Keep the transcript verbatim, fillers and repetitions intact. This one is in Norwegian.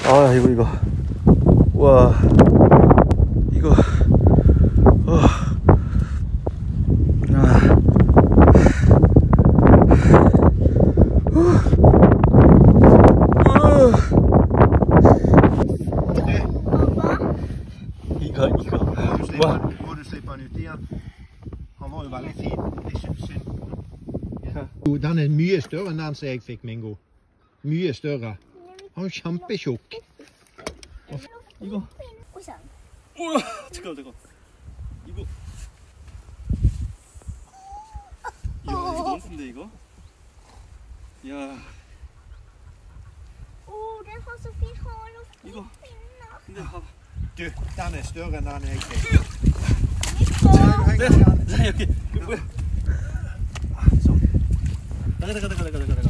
아 이거 이거 와 이거 어. 아. 이거 이거 와. Må du slippe han ut igjen? Han var jo veldig fin. Jeg synes synd på den. Den er mye større enn den som jeg fikk, Mingo. Mye større. Han er kjempetjukk. 이거. 우선. 우와, 잠깐 잠깐. 이거. 이야, 이거 너무 큰데 이거? 야. Å, den har så fin hale og fin 이거. pinner. 근데 봐봐. Du, den er større enn den jeg fikk. 자, 자, 여기. 이거 뭐야? Sånn. 가자, 가자, 가자, 가자, 가자.